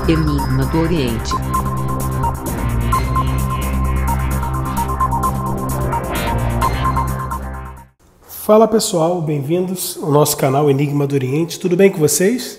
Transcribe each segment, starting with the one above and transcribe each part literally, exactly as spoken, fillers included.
Enigma do Oriente. Fala pessoal, bem-vindos ao nosso canal Enigma do Oriente. Tudo bem com vocês?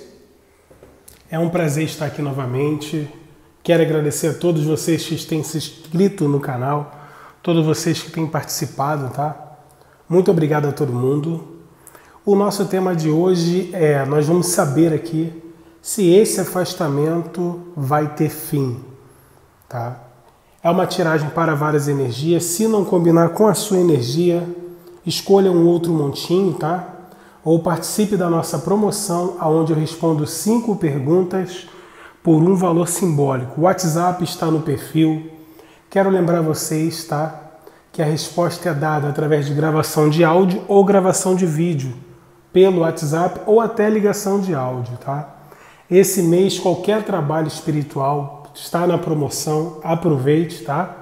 É um prazer estar aqui novamente. Quero agradecer a todos vocês que têm se inscrito no canal, todos vocês que têm participado, tá? Muito obrigado a todo mundo. O nosso tema de hoje é, nós vamos saber aqui se esse afastamento vai ter fim, tá? É uma tiragem para várias energias. Se não combinar com a sua energia, escolha um outro montinho, tá? Ou participe da nossa promoção, onde eu respondo cinco perguntas por um valor simbólico. O WhatsApp está no perfil. Quero lembrar vocês, tá? Que a resposta é dada através de gravação de áudio ou gravação de vídeo, pelo WhatsApp ou até ligação de áudio, tá? Esse mês, qualquer trabalho espiritual está na promoção. Aproveite, tá?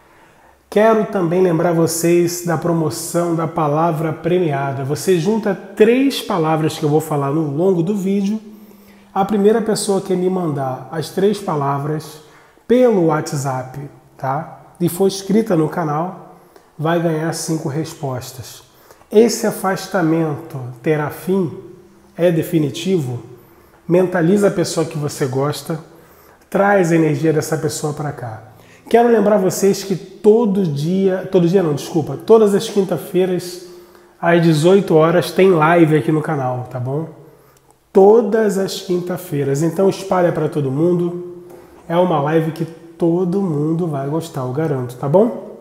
Quero também lembrar vocês da promoção da palavra premiada. Você junta três palavras que eu vou falar no longo do vídeo. A primeira pessoa que me mandar as três palavras pelo WhatsApp, tá? E for inscrita no canal, vai ganhar cinco respostas. Esse afastamento terá fim? É definitivo? Mentaliza a pessoa que você gosta, traz a energia dessa pessoa para cá. Quero lembrar vocês que todo dia, todo dia não, desculpa, todas as quinta-feiras, às dezoito horas, tem live aqui no canal, tá bom? Todas as quinta-feiras. Então espalha para todo mundo. É uma live que todo mundo vai gostar, eu garanto, tá bom?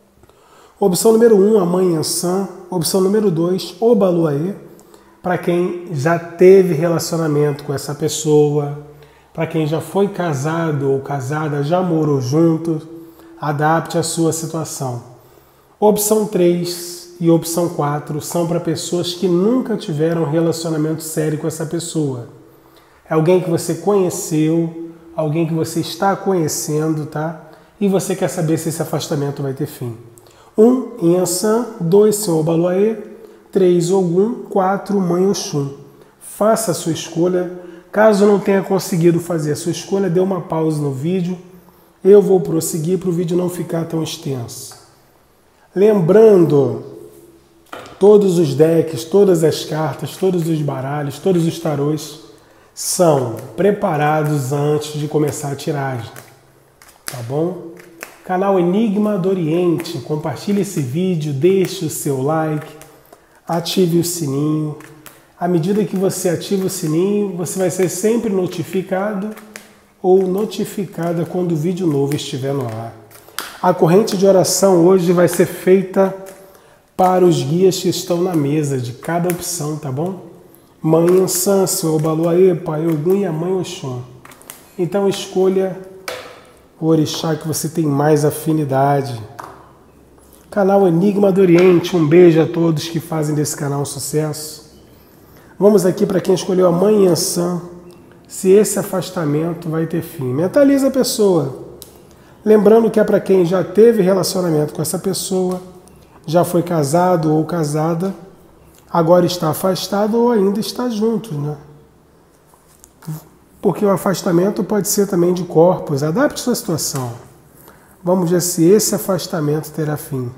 Opção número um, a Mãe Yansan. Opção número dois, Obaluaê, para quem já teve relacionamento com essa pessoa. Para quem já foi casado ou casada, já morou junto, adapte a sua situação. Opção três e opção quatro são para pessoas que nunca tiveram relacionamento sério com essa pessoa. É alguém que você conheceu, alguém que você está conhecendo, tá? E você quer saber se esse afastamento vai ter fim. um, Yansan, dois, Senhor Obaluaê, três, Ogum, quatro, Mãe Oxum. Faça a sua escolha. Caso não tenha conseguido fazer a sua escolha, dê uma pausa no vídeo. Eu vou prosseguir para o vídeo não ficar tão extenso. Lembrando, todos os decks, todas as cartas, todos os baralhos, todos os tarôs são preparados antes de começar a tiragem. Tá bom? Canal Enigma do Oriente. Compartilhe esse vídeo, deixe o seu like, ative o sininho. À medida que você ativa o sininho, você vai ser sempre notificado ou notificada quando o vídeo novo estiver no ar. A corrente de oração hoje vai ser feita para os guias que estão na mesa de cada opção, tá bom? Mãe Yansan, Senhor Obaluaê, Pai Ogum e a Mãe Oxum. Então escolha o orixá que você tem mais afinidade. Canal Enigma do Oriente, um beijo a todos que fazem desse canal um sucesso. Vamos aqui para quem escolheu a Mãe Yansan, se esse afastamento vai ter fim. Mentaliza a pessoa. Lembrando que é para quem já teve relacionamento com essa pessoa, já foi casado ou casada, agora está afastado ou ainda está junto, né? Porque o afastamento pode ser também de corpos. Adapte sua situação. Vamos ver se esse afastamento terá fim.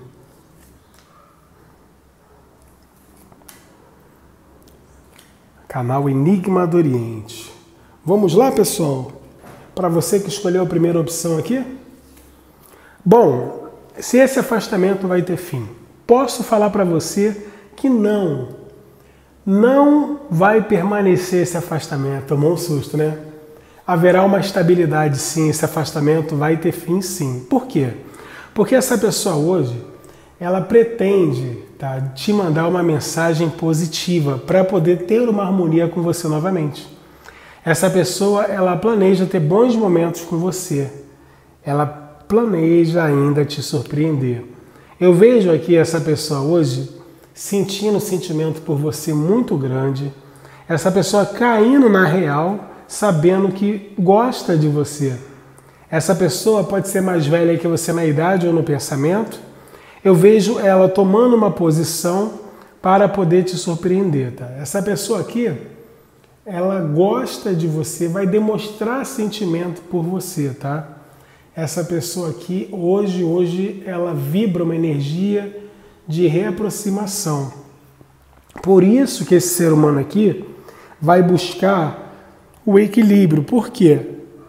Canal Enigma do Oriente. Vamos lá, pessoal? Para você que escolheu a primeira opção aqui? Bom, se esse afastamento vai ter fim, posso falar para você que não. Não vai permanecer esse afastamento. Tomou um susto, né? Haverá uma estabilidade, sim. Esse afastamento vai ter fim, sim. Por quê? Porque essa pessoa hoje, ela pretende, tá, te mandar uma mensagem positiva para poder ter uma harmonia com você novamente. Essa pessoa, ela planeja ter bons momentos com você. Ela planeja ainda te surpreender. Eu vejo aqui essa pessoa hoje sentindo um sentimento por você muito grande. Essa pessoa caindo na real, sabendo que gosta de você. Essa pessoa pode ser mais velha que você na idade ou no pensamento. Eu vejo ela tomando uma posição para poder te surpreender, tá? Essa pessoa aqui, ela gosta de você, vai demonstrar sentimento por você, tá? Essa pessoa aqui, hoje, hoje, ela vibra uma energia de reaproximação. Por isso que esse ser humano aqui vai buscar o equilíbrio. Por quê?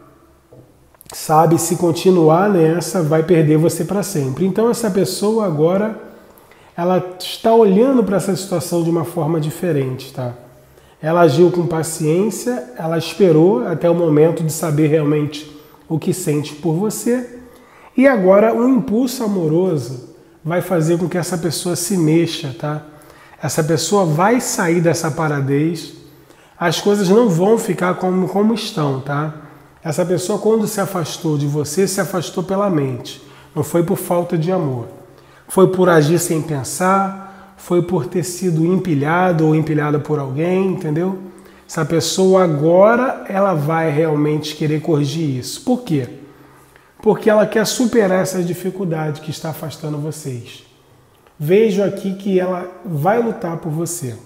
Sabe, se continuar nessa, vai perder você para sempre. Então essa pessoa agora, ela está olhando para essa situação de uma forma diferente, tá? Ela agiu com paciência, ela esperou até o momento de saber realmente o que sente por você. E agora um impulso amoroso vai fazer com que essa pessoa se mexa, tá? Essa pessoa vai sair dessa paradez, as coisas não vão ficar como, como estão, tá? Essa pessoa, quando se afastou de você, se afastou pela mente. Não foi por falta de amor. Foi por agir sem pensar, foi por ter sido empilhado ou empilhada por alguém, entendeu? Essa pessoa agora, ela vai realmente querer corrigir isso. Por quê? Porque ela quer superar essa dificuldade que está afastando vocês. Vejo aqui que ela vai lutar por você.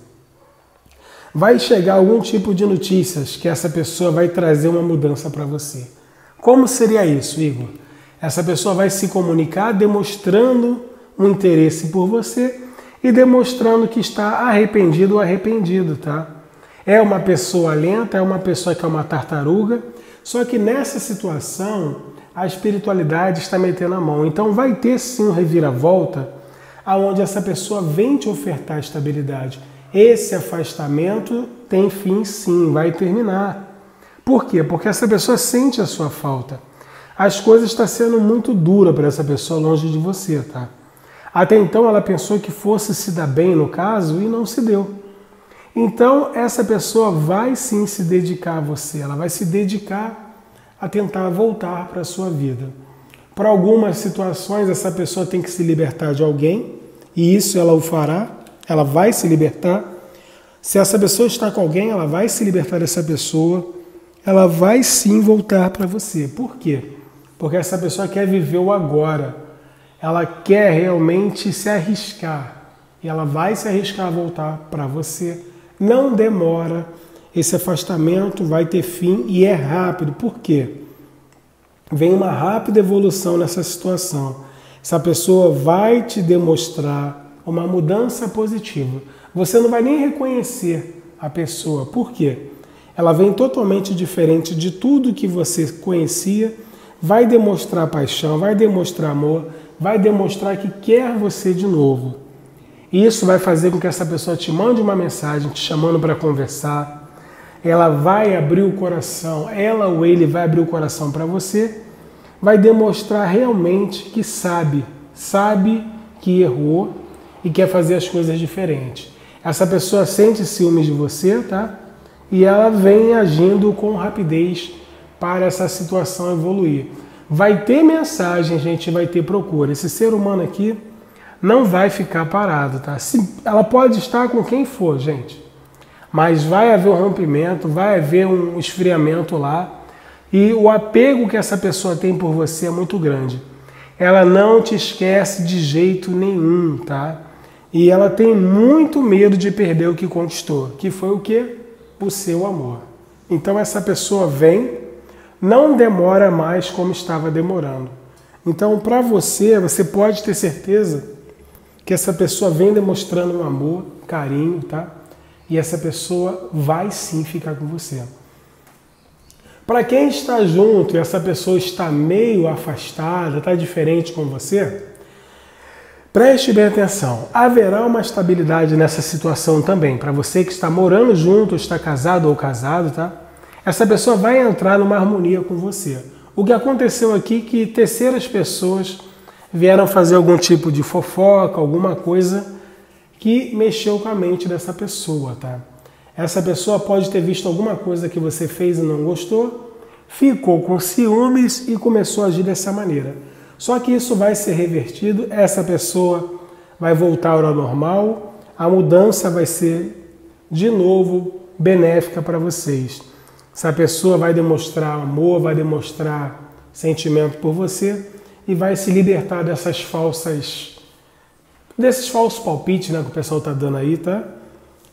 Vai chegar algum tipo de notícias que essa pessoa vai trazer uma mudança para você. Como seria isso, Igor? Essa pessoa vai se comunicar demonstrando um interesse por você e demonstrando que está arrependido ou arrependido, tá? É uma pessoa lenta, é uma pessoa que é uma tartaruga, só que nessa situação a espiritualidade está metendo a mão. Então vai ter sim um reviravolta aonde essa pessoa vem te ofertar estabilidade. Esse afastamento tem fim sim, vai terminar. Por quê? Porque essa pessoa sente a sua falta. As coisas estão sendo muito duras para essa pessoa longe de você, tá? Até então ela pensou que fosse se dar bem no caso e não se deu. Então essa pessoa vai sim se dedicar a você, ela vai se dedicar a tentar voltar para a sua vida. Para algumas situações essa pessoa tem que se libertar de alguém e isso ela o fará. Ela vai se libertar. Se essa pessoa está com alguém, ela vai se libertar dessa pessoa. Ela vai sim voltar para você. Por quê? Porque essa pessoa quer viver o agora. Ela quer realmente se arriscar. E ela vai se arriscar a voltar para você. Não demora. Esse afastamento vai ter fim e é rápido. Por quê? Vem uma rápida evolução nessa situação. Essa pessoa vai te demonstrar uma mudança positiva. Você não vai nem reconhecer a pessoa. Por quê? Ela vem totalmente diferente de tudo que você conhecia, vai demonstrar paixão, vai demonstrar amor, vai demonstrar que quer você de novo. Isso vai fazer com que essa pessoa te mande uma mensagem te chamando para conversar. Ela vai abrir o coração, ela ou ele vai abrir o coração para você, vai demonstrar realmente que sabe, sabe que errou, e quer fazer as coisas diferentes. Essa pessoa sente ciúmes de você, tá? E ela vem agindo com rapidez para essa situação evoluir. Vai ter mensagem, gente, vai ter procura. Esse ser humano aqui não vai ficar parado, tá? Ela pode estar com quem for, gente. Mas vai haver um rompimento, vai haver um esfriamento lá. E o apego que essa pessoa tem por você é muito grande. Ela não te esquece de jeito nenhum, tá? E ela tem muito medo de perder o que conquistou, que foi o quê? O seu amor. Então essa pessoa vem, não demora mais como estava demorando. Então para você, você pode ter certeza que essa pessoa vem demonstrando um amor, carinho, tá? E essa pessoa vai sim ficar com você. Para quem está junto e essa pessoa está meio afastada, está diferente com você, preste bem atenção. Haverá uma estabilidade nessa situação também. Para você que está morando junto, está casado ou casado, tá? Essa pessoa vai entrar numa harmonia com você. O que aconteceu aqui é que terceiras pessoas vieram fazer algum tipo de fofoca, alguma coisa que mexeu com a mente dessa pessoa, tá? Essa pessoa pode ter visto alguma coisa que você fez e não gostou, ficou com ciúmes e começou a agir dessa maneira. Só que isso vai ser revertido, essa pessoa vai voltar ao normal, a mudança vai ser de novo benéfica para vocês. Essa pessoa vai demonstrar amor, vai demonstrar sentimento por você e vai se libertar dessas falsas, desses falsos palpites, né, que o pessoal está dando aí, tá?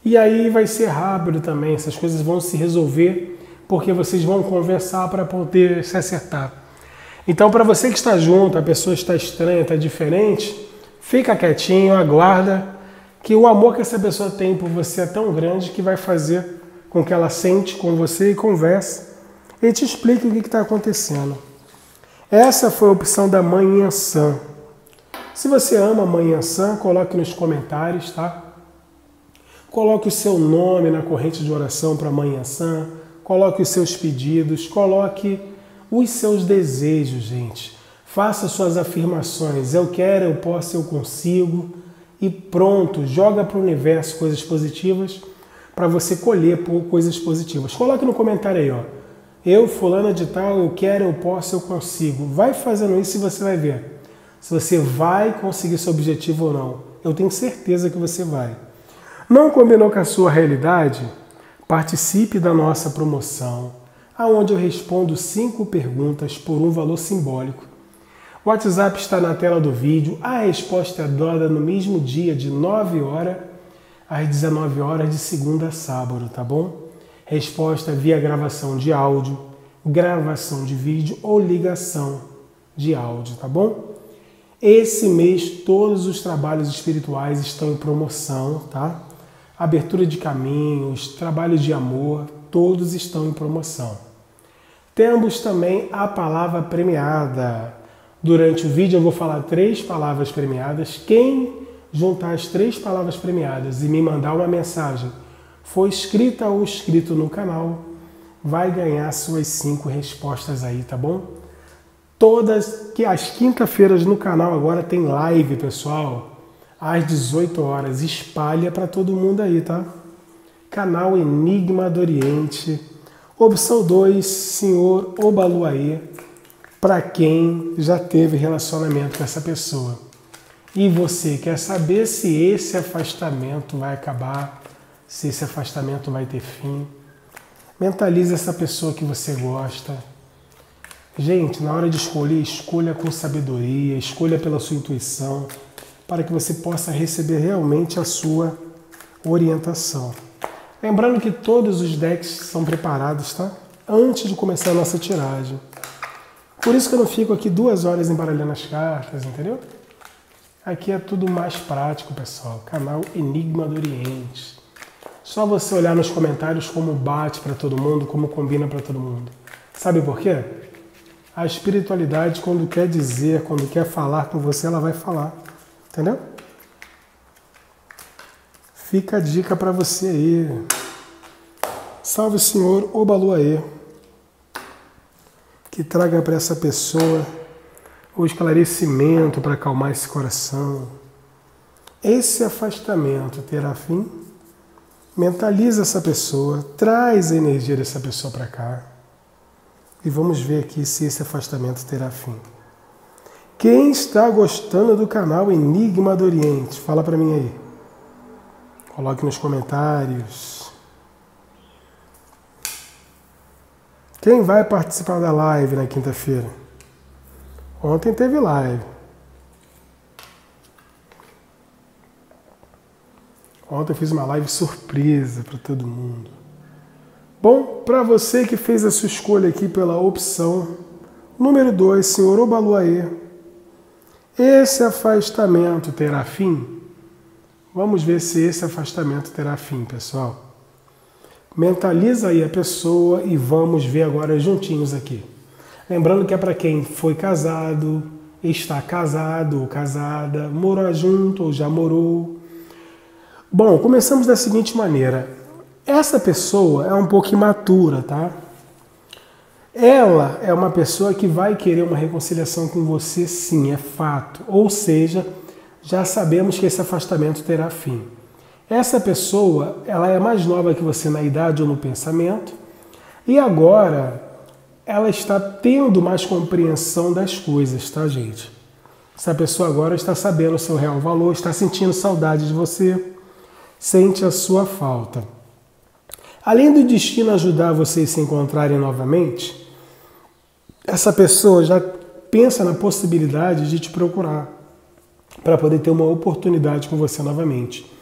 E aí vai ser rápido também, essas coisas vão se resolver, porque vocês vão conversar para poder se acertar. Então, para você que está junto, a pessoa está estranha, está diferente, fica quietinho, aguarda, que o amor que essa pessoa tem por você é tão grande que vai fazer com que ela sente com você e converse e te explique o que está acontecendo. Essa foi a opção da Mãe Yansan. Se você ama a Mãe Yansan, coloque nos comentários, tá? Coloque o seu nome na corrente de oração para a Mãe Yansan, coloque os seus pedidos, coloque os seus desejos, gente. Faça suas afirmações. Eu quero, eu posso, eu consigo. E pronto, joga para o universo coisas positivas para você colher coisas positivas. Coloque no comentário aí, ó. Eu, fulana de tal, eu quero, eu posso, eu consigo. Vai fazendo isso e você vai ver se você vai conseguir seu objetivo ou não. Eu tenho certeza que você vai. Não combinou com a sua realidade? Participe da nossa promoção, aonde eu respondo cinco perguntas por um valor simbólico. O WhatsApp está na tela do vídeo. A resposta é dada no mesmo dia, de nove horas às dezenove horas, de segunda a sábado, tá bom? Resposta via gravação de áudio, gravação de vídeo ou ligação de áudio, tá bom? Esse mês todos os trabalhos espirituais estão em promoção, tá? Abertura de caminhos, trabalhos de amor, todos estão em promoção. Temos também a palavra premiada. Durante o vídeo eu vou falar três palavras premiadas. Quem juntar as três palavras premiadas e me mandar uma mensagem, foi escrita ou escrito no canal, vai ganhar suas cinco respostas aí, tá bom? Todas, que as quinta-feiras no canal agora tem live, pessoal, às dezoito horas. Espalha para todo mundo aí, tá? Canal Enigma do Oriente. Opção dois, senhor Obaluayê, para quem já teve relacionamento com essa pessoa. E você quer saber se esse afastamento vai acabar, se esse afastamento vai ter fim. Mentalize essa pessoa que você gosta. Gente, na hora de escolher, escolha com sabedoria, escolha pela sua intuição, para que você possa receber realmente a sua orientação. Lembrando que todos os decks são preparados, tá? Antes de começar a nossa tiragem. Por isso que eu não fico aqui duas horas embaralhando as cartas, entendeu? Aqui é tudo mais prático, pessoal. Canal Enigma do Oriente. Só você olhar nos comentários como bate para todo mundo, como combina para todo mundo. Sabe por quê? A espiritualidade, quando quer dizer, quando quer falar com você, ela vai falar. Entendeu? Fica a dica para você aí. Salve, senhor Obaluayê, que traga para essa pessoa o esclarecimento para acalmar esse coração. Esse afastamento terá fim? Mentaliza essa pessoa, traz a energia dessa pessoa para cá. E vamos ver aqui se esse afastamento terá fim. Quem está gostando do canal Enigma do Oriente? Fala para mim aí. Coloque nos comentários. Quem vai participar da live na quinta-feira? Ontem teve live. Ontem eu fiz uma live surpresa para todo mundo. Bom, para você que fez a sua escolha aqui pela opção número dois, senhor Obaluayê, esse afastamento terá fim? Vamos ver se esse afastamento terá fim, pessoal. Mentaliza aí a pessoa e vamos ver agora juntinhos aqui. Lembrando que é para quem foi casado, está casado ou casada, morou junto ou já morou. Bom, começamos da seguinte maneira. Essa pessoa é um pouco imatura, tá? Ela é uma pessoa que vai querer uma reconciliação com você, sim, é fato. Ou seja, já sabemos que esse afastamento terá fim. Essa pessoa, ela é mais nova que você na idade ou no pensamento, e agora ela está tendo mais compreensão das coisas, tá, gente? Essa pessoa agora está sabendo o seu real valor, está sentindo saudade de você, sente a sua falta. Além do destino ajudar vocês a se encontrarem novamente, essa pessoa já pensa na possibilidade de te procurar para poder ter uma oportunidade com você novamente.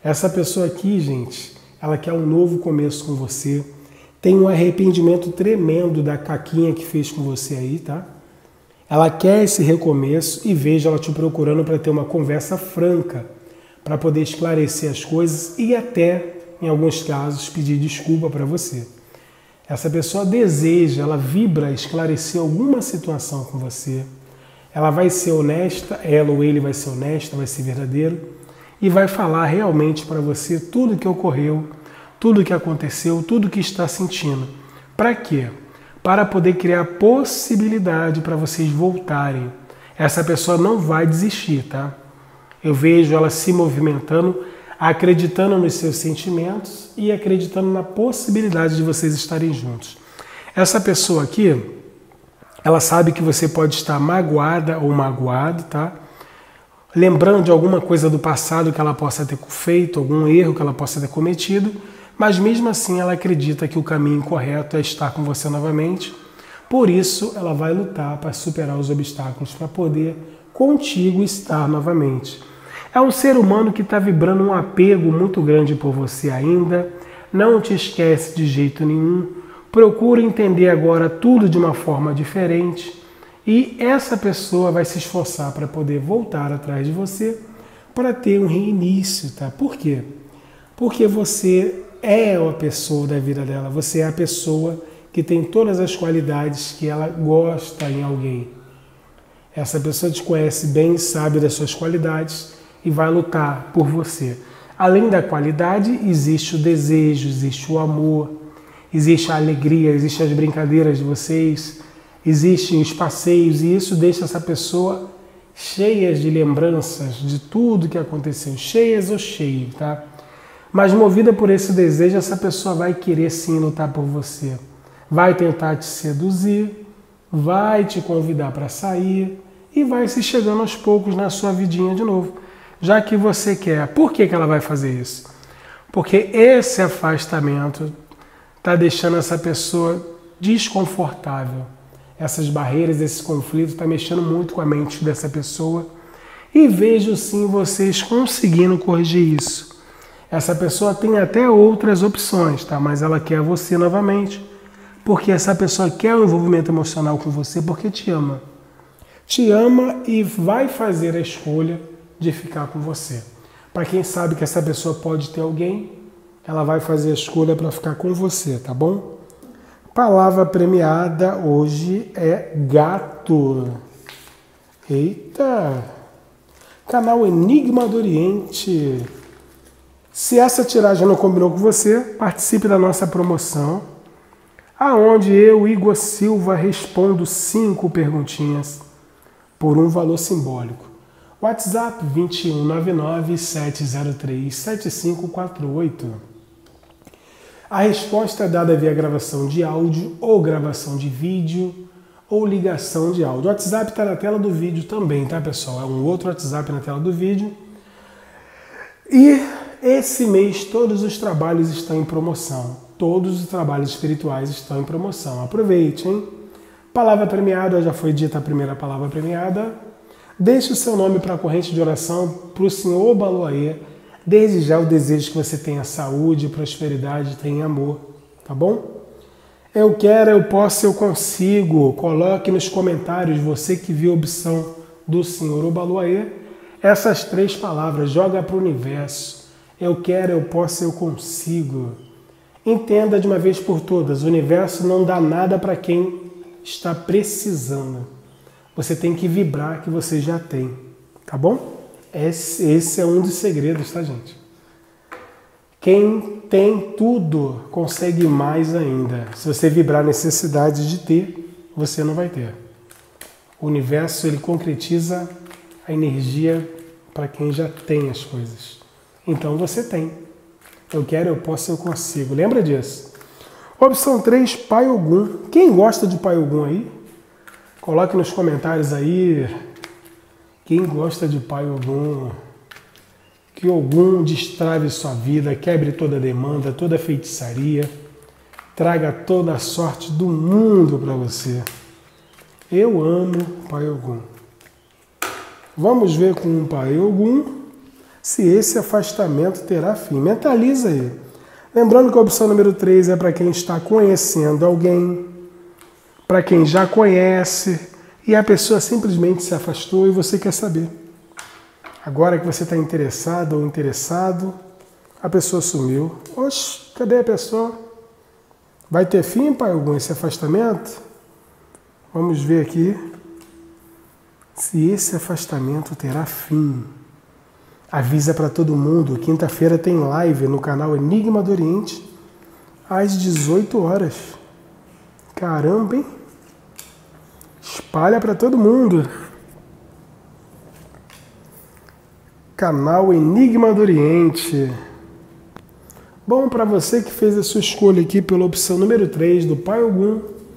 Essa pessoa aqui, gente, ela quer um novo começo com você. Tem um arrependimento tremendo da caquinha que fez com você aí, tá? Ela quer esse recomeço e veja ela te procurando para ter uma conversa franca, para poder esclarecer as coisas e até, em alguns casos, pedir desculpa para você. Essa pessoa deseja, ela vibra esclarecer alguma situação com você. Ela vai ser honesta, ela ou ele vai ser honesta, vai ser verdadeiro e vai falar realmente para você tudo o que ocorreu, tudo o que aconteceu, tudo o que está sentindo. Para quê? Para poder criar possibilidade para vocês voltarem. Essa pessoa não vai desistir, tá? Eu vejo ela se movimentando, acreditando nos seus sentimentos e acreditando na possibilidade de vocês estarem juntos. Essa pessoa aqui, ela sabe que você pode estar magoada ou magoado, tá? Lembrando de alguma coisa do passado que ela possa ter feito, algum erro que ela possa ter cometido, mas mesmo assim ela acredita que o caminho correto é estar com você novamente. Por isso, ela vai lutar para superar os obstáculos, para poder contigo estar novamente. É um ser humano que está vibrando um apego muito grande por você ainda, não te esquece de jeito nenhum, procura entender agora tudo de uma forma diferente e essa pessoa vai se esforçar para poder voltar atrás de você para ter um reinício, tá? Por quê? Porque você é a pessoa da vida dela, você é a pessoa que tem todas as qualidades que ela gosta em alguém. Essa pessoa te conhece bem, sabe das suas qualidades e vai lutar por você. Além da qualidade, existe o desejo, existe o amor, existe a alegria, existem as brincadeiras de vocês, existem os passeios e isso deixa essa pessoa cheia de lembranças de tudo que aconteceu, cheias ou cheio, tá? Mas movida por esse desejo, essa pessoa vai querer sim lutar por você. Vai tentar te seduzir, vai te convidar para sair e vai se chegando aos poucos na sua vidinha de novo. Já que você quer. Por que que ela vai fazer isso? Porque esse afastamento está deixando essa pessoa desconfortável. Essas barreiras, esses conflitos, está mexendo muito com a mente dessa pessoa. E vejo sim vocês conseguindo corrigir isso. Essa pessoa tem até outras opções, tá? Mas ela quer você novamente. Porque essa pessoa quer um envolvimento emocional com você porque te ama. Te ama e vai fazer a escolha de ficar com você. Para quem sabe que essa pessoa pode ter alguém, ela vai fazer a escolha para ficar com você, tá bom? Palavra premiada hoje é gato. Eita! Canal Enigma do Oriente. Se essa tiragem não combinou com você, participe da nossa promoção, aonde eu, Igor Silva, respondo cinco perguntinhas por um valor simbólico. WhatsApp vinte e um, nove nove, sete zero três, sete cinco quatro oito. A resposta é dada via gravação de áudio ou gravação de vídeo ou ligação de áudio. O WhatsApp está na tela do vídeo também, tá, pessoal? É um outro WhatsApp na tela do vídeo. E esse mês todos os trabalhos estão em promoção. Todos os trabalhos espirituais estão em promoção. Aproveite, hein? Palavra premiada, já foi dita a primeira palavra premiada. Deixe o seu nome para a corrente de oração para o senhor Obaloaiê. Desde já eu desejo que você tenha saúde, prosperidade, tenha amor, tá bom? Eu quero, eu posso, eu consigo. Coloque nos comentários, você que viu a opção do senhor Obaloaiê, essas três palavras, joga para o universo. Eu quero, eu posso, eu consigo. Entenda de uma vez por todas, o universo não dá nada para quem está precisando. Você tem que vibrar que você já tem, tá bom? Esse, esse é um dos segredos, tá, gente? Quem tem tudo consegue mais ainda. Se você vibrar a necessidade de ter, você não vai ter. O universo, ele concretiza a energia para quem já tem as coisas. Então você tem. Eu quero, eu posso, eu consigo. Lembra disso? Opção três, Pai Ogum. Quem gosta de Pai Ogum aí? Coloque nos comentários aí. Quem gosta de Pai Ogum? Que Ogum destrave sua vida, quebre toda a demanda, toda a feitiçaria, traga toda a sorte do mundo para você. Eu amo Pai Ogum. Vamos ver com o Pai Ogum. se esse afastamento terá fim. Mentaliza aí. Lembrando que a opção número três é para quem está conhecendo alguém, para quem já conhece, e a pessoa simplesmente se afastou e você quer saber. Agora que você está interessado ou interessado, a pessoa sumiu. Oxe, cadê a pessoa? Vai ter fim, pai, algum esse afastamento? Vamos ver aqui se esse afastamento terá fim. Avisa para todo mundo, quinta-feira tem live no canal Enigma do Oriente, às dezoito horas. Caramba, hein? Espalha para todo mundo. Canal Enigma do Oriente. Bom, para você que fez a sua escolha aqui pela opção número três do Pai Ogum,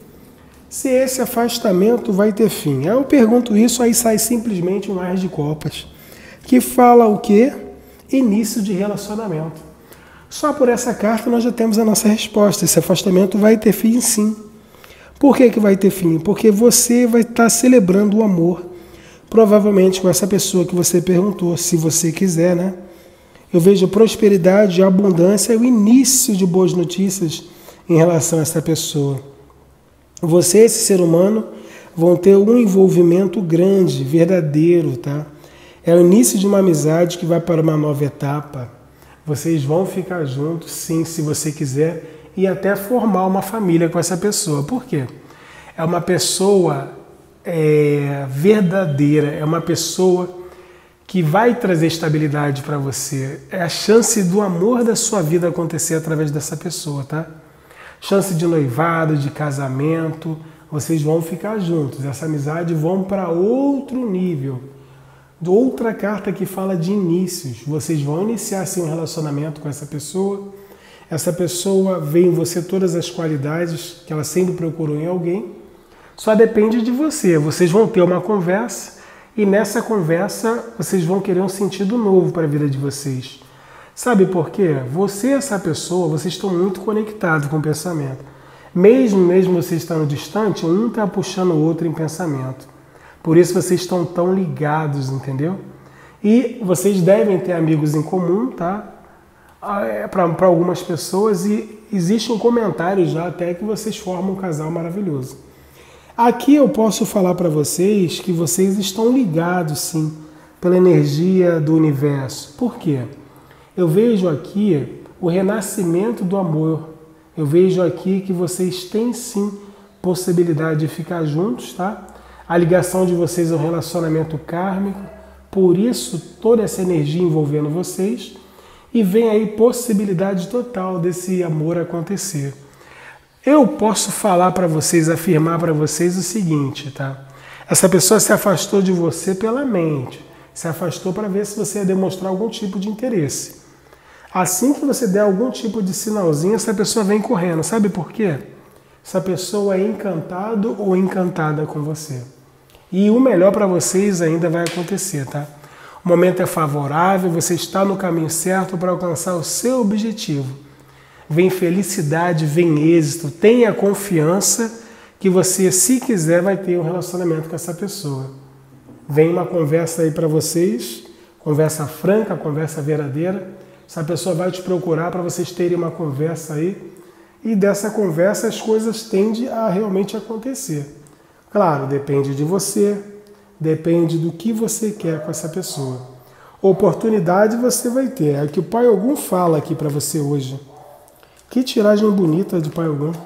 se esse afastamento vai ter fim. Aí eu pergunto isso, aí sai simplesmente um As de Copas, que fala o quê? Início de relacionamento. Só por essa carta nós já temos a nossa resposta. Esse afastamento vai ter fim, sim. Por que que vai ter fim? Porque você vai estar celebrando o amor, provavelmente com essa pessoa que você perguntou, se você quiser, né? Eu vejo prosperidade, abundância e o início de boas notícias em relação a essa pessoa. Você e esse ser humano vão ter um envolvimento grande, verdadeiro, tá? É o início de uma amizade que vai para uma nova etapa. Vocês vão ficar juntos, sim, se você quiser, e até formar uma família com essa pessoa. Por quê? É uma pessoa é, verdadeira, é uma pessoa que vai trazer estabilidade para você. É a chance do amor da sua vida acontecer através dessa pessoa, tá? Chance de noivado, de casamento, vocês vão ficar juntos. Essa amizade vão para outro nível. Outra carta que fala de inícios. Vocês vão iniciar assim, um relacionamento com essa pessoa. Essa pessoa vê em você todas as qualidades que ela sempre procurou em alguém. Só depende de você. Vocês vão ter uma conversa e nessa conversa vocês vão querer um sentido novo para a vida de vocês. Sabe por quê? Você e essa pessoa, vocês estão muito conectados com o pensamento. Mesmo, mesmo vocês estando distante, um está puxando o outro em pensamento. Por isso vocês estão tão ligados, entendeu? E vocês devem ter amigos em comum, tá? Para algumas pessoas, e existe um comentário já até que vocês formam um casal maravilhoso. Aqui eu posso falar para vocês que vocês estão ligados, sim, pela energia do universo. Por quê? Eu vejo aqui o renascimento do amor. Eu vejo aqui que vocês têm, sim, possibilidade de ficar juntos, tá? A ligação de vocês é um relacionamento kármico, por isso toda essa energia envolvendo vocês, e vem aí possibilidade total desse amor acontecer. Eu posso falar para vocês, afirmar para vocês o seguinte, tá? Essa pessoa se afastou de você pela mente, se afastou para ver se você ia demonstrar algum tipo de interesse. Assim que você der algum tipo de sinalzinho, essa pessoa vem correndo. Sabe por quê? Essa pessoa é encantado ou encantada com você. E o melhor para vocês ainda vai acontecer, tá? O momento é favorável, você está no caminho certo para alcançar o seu objetivo. Vem felicidade, vem êxito, tenha confiança que você, se quiser, vai ter um relacionamento com essa pessoa. Vem uma conversa aí para vocês, conversa franca, conversa verdadeira. Essa pessoa vai te procurar para vocês terem uma conversa aí, e dessa conversa as coisas tendem a realmente acontecer. Claro, depende de você, depende do que você quer com essa pessoa. Oportunidade você vai ter. É o que o Pai Ogum fala aqui para você hoje. Que tiragem bonita de Pai Ogum.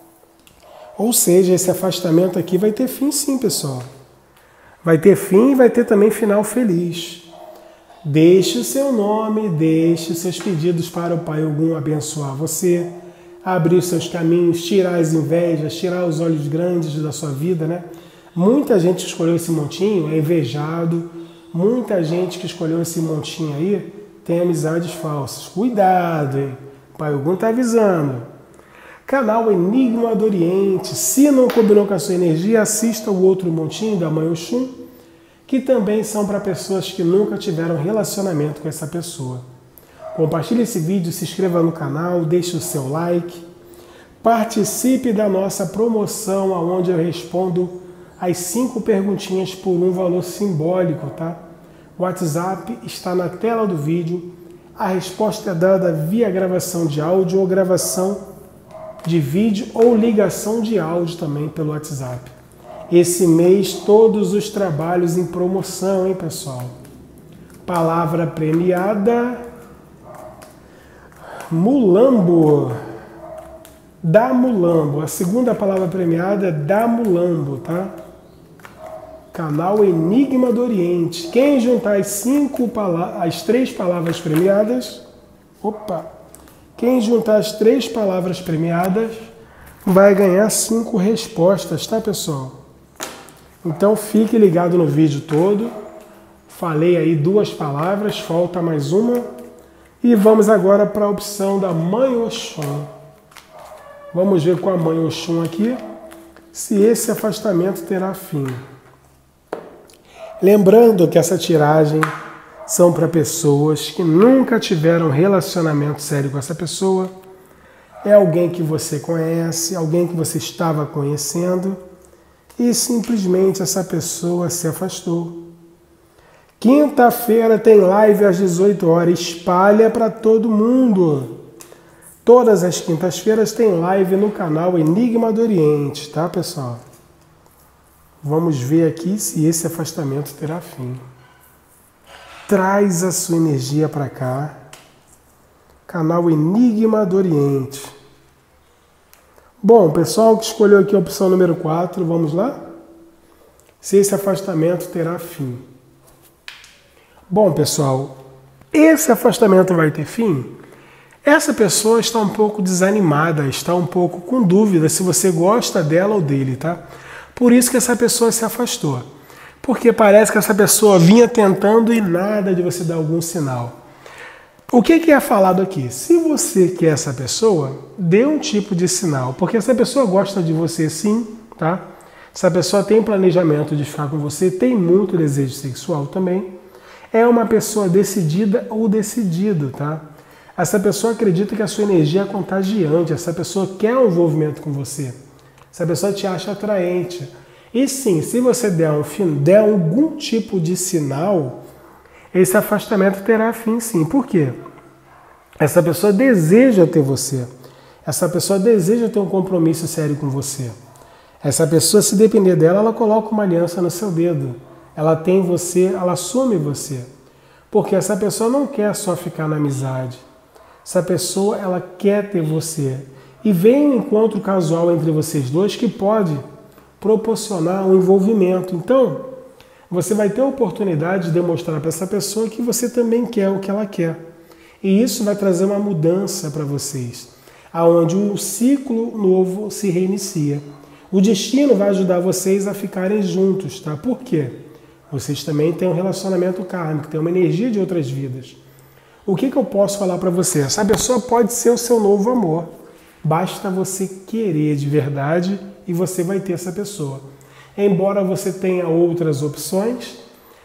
Ou seja, esse afastamento aqui vai ter fim, sim, pessoal. Vai ter fim e vai ter também final feliz. Deixe o seu nome, deixe os seus pedidos para o Pai Ogum abençoar você, abrir os seus caminhos, tirar as invejas, tirar os olhos grandes da sua vida, né? Muita gente que escolheu esse montinho é invejado, muita gente que escolheu esse montinho aí tem amizades falsas. Cuidado, hein? O Pai Ogum está avisando. Canal Enigma do Oriente. Se não combinou com a sua energia, assista o outro montinho da Mãe Oxum, que também são para pessoas que nunca tiveram relacionamento com essa pessoa. Compartilhe esse vídeo, se inscreva no canal, deixe o seu like. Participe da nossa promoção, onde eu respondo as cinco perguntinhas por um valor simbólico, tá? O WhatsApp está na tela do vídeo. A resposta é dada via gravação de áudio ou gravação de vídeo ou ligação de áudio também pelo WhatsApp. Esse mês todos os trabalhos em promoção, hein, pessoal? Palavra premiada: mulambo. Da mulambo. A segunda palavra premiada é da mulambo, tá? Canal Enigma do Oriente. Quem juntar as cinco palavras, as três palavras premiadas, opa, quem juntar as três palavras premiadas vai ganhar cinco respostas, tá, pessoal? Então fique ligado no vídeo todo. Falei aí duas palavras, falta mais uma. E vamos agora para a opção da Mãe Oxum. Vamos ver com a Mãe Oxum aqui se esse afastamento terá fim. Lembrando que essa tiragem são para pessoas que nunca tiveram relacionamento sério com essa pessoa. É alguém que você conhece, alguém que você estava conhecendo e simplesmente essa pessoa se afastou. Quinta-feira tem live às dezoito horas, espalha para todo mundo. Todas as quintas-feiras tem live no canal Enigma do Oriente, tá, pessoal? Vamos ver aqui se esse afastamento terá fim. Traz a sua energia para cá. Canal Enigma do Oriente. Bom, pessoal que escolheu aqui a opção número quatro, vamos lá? Se esse afastamento terá fim. Bom, pessoal, esse afastamento vai ter fim? Essa pessoa está um pouco desanimada, está um pouco com dúvida se você gosta dela ou dele, tá? Por isso que essa pessoa se afastou. Porque parece que essa pessoa vinha tentando e nada de você dar algum sinal. O que que é falado aqui? Se você quer essa pessoa, dê um tipo de sinal. Porque essa pessoa gosta de você sim, tá? Essa pessoa tem planejamento de ficar com você, tem muito desejo sexual também. É uma pessoa decidida ou decidido, tá? Essa pessoa acredita que a sua energia é contagiante, essa pessoa quer um envolvimento com você. Essa pessoa te acha atraente. E sim, se você der, um, der algum tipo de sinal, esse afastamento terá fim sim. Por quê? Essa pessoa deseja ter você. Essa pessoa deseja ter um compromisso sério com você. Essa pessoa, se depender dela, ela coloca uma aliança no seu dedo. Ela tem você, ela assume você. Porque essa pessoa não quer só ficar na amizade. Essa pessoa, ela quer ter você. E vem um encontro casual entre vocês dois que pode proporcionar um envolvimento. Então, você vai ter a oportunidade de demonstrar para essa pessoa que você também quer o que ela quer. E isso vai trazer uma mudança para vocês, aonde um ciclo novo se reinicia. O destino vai ajudar vocês a ficarem juntos, tá? Por quê? Vocês também têm um relacionamento kármico, têm uma energia de outras vidas. O que que eu posso falar para você? Essa pessoa pode ser o seu novo amor. Basta você querer de verdade e você vai ter essa pessoa. Embora você tenha outras opções,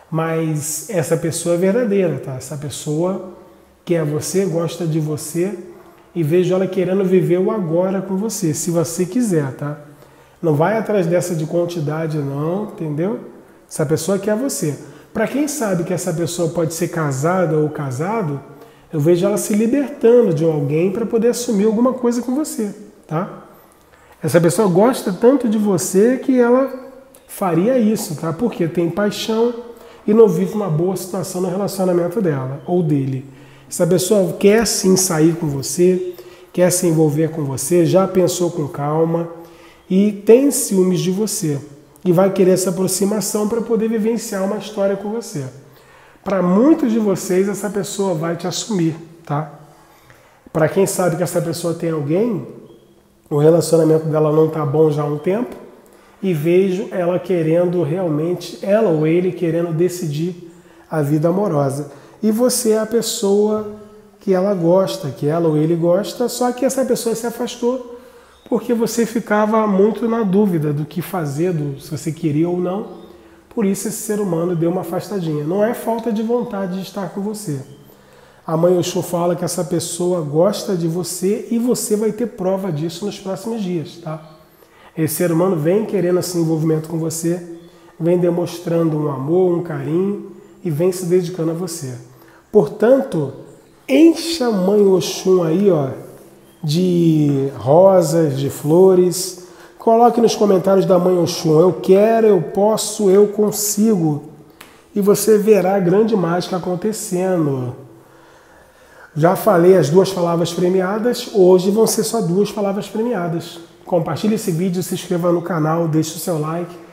mas essa pessoa é verdadeira, tá? Essa pessoa quer você, gosta de você e vejo ela querendo viver o agora com você, se você quiser, tá? Não vai atrás dessa de quantidade não, entendeu? Essa pessoa quer você. Para quem sabe que essa pessoa pode ser casada ou casado, eu vejo ela se libertando de alguém para poder assumir alguma coisa com você, tá? Essa pessoa gosta tanto de você que ela faria isso, tá? Porque tem paixão e não vive uma boa situação no relacionamento dela ou dele. Essa pessoa quer sim sair com você, quer se envolver com você, já pensou com calma e tem ciúmes de você. E vai querer essa aproximação para poder vivenciar uma história com você. Para muitos de vocês, essa pessoa vai te assumir, tá? Para quem sabe que essa pessoa tem alguém, o relacionamento dela não está bom já há um tempo, e vejo ela querendo realmente, ela ou ele querendo decidir a vida amorosa. E você é a pessoa que ela gosta, que ela ou ele gosta, só que essa pessoa se afastou porque você ficava muito na dúvida do que fazer, do, se você queria ou não. Por isso esse ser humano deu uma afastadinha. Não é falta de vontade de estar com você. A Mãe Oxum fala que essa pessoa gosta de você e você vai ter prova disso nos próximos dias, tá? Esse ser humano vem querendo esse envolvimento com você, vem demonstrando um amor, um carinho, e vem se dedicando a você. Portanto, encha a Mãe Oxum aí, ó, de rosas, de flores. Coloque nos comentários da Mãe Oxum, eu quero, eu posso, eu consigo. E você verá a grande mágica acontecendo. Já falei as duas palavras premiadas, hoje vão ser só duas palavras premiadas. Compartilhe esse vídeo, se inscreva no canal, deixe o seu like.